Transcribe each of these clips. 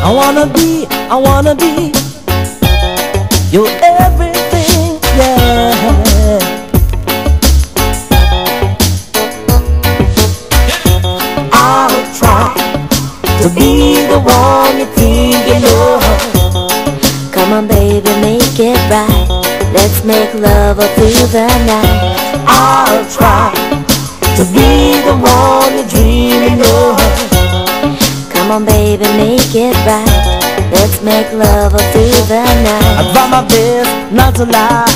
I wanna be your everything, yeah. I'll try to be the one you think you know. Come on baby, make it right. Let's make love all through the night. I'll try to be the one you dream of. Come on baby, make it right. Let's make love all through the night. I try my best not to lie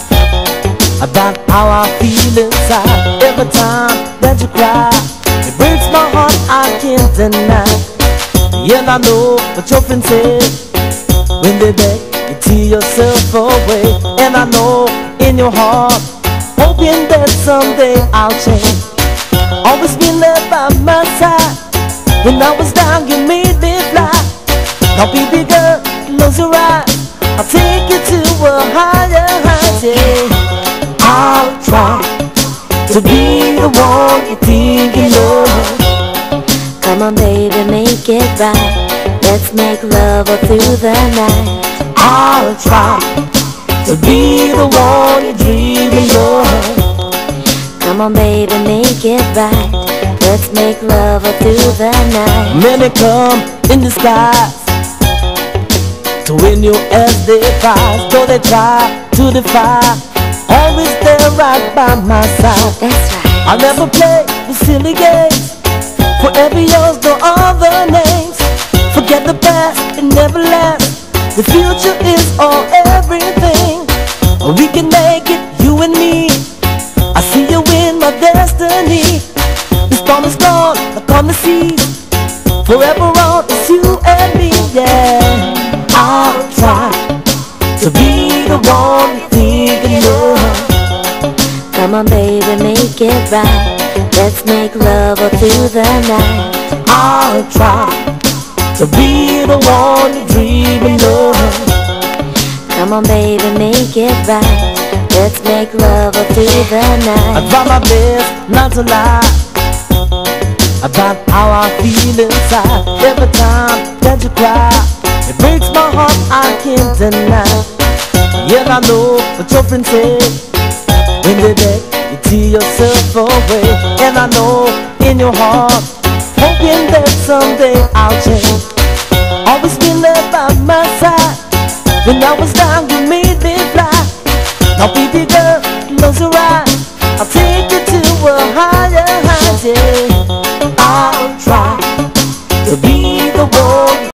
about how I feel inside. Every time that you cry, it breaks my heart, I can't deny. And I know what your friends say when they beg you tear yourself away. And I know in your heart, hoping that someday I'll change. Always been there by my side. When I was down, you made me fly. Now baby girl, close your eyes, I'll take you to a higher height, yeah. I'll try to be the one you think you know. Come on baby, make it right. Let's make love all through the night. I'll try to be the one you dream of. Come on baby, make it right. Let's make love all through the night. Many come in disguise to win you as they prize. Though they try to defy, always there right by my side. That's right. I'll never play the silly games. Forever yours, no other names. Forget the past, it never lasts. The future is all everything. We can make it, you and me. I see you in my destiny. The storm is gone, like on the sea. Forever on, it's you and me, yeah. I'll try to be the one you think you know. Come on baby, make it right. Let's make love all through the night. I'll try to be the one you dream of. Come on baby, make it right. Let's make love all through the night. I try my best not to lie about how I feel inside. Every time that you cry, it breaks my heart, I can't deny. Yet I know what your friends say when they beg you tear yourself away. And I know in your heart, hoping that someday I'll change. Always been there by my side. When I was down, you made me fly. Now baby girl, close your eyes, I'll take you to a higher height, yeah. I'll try to be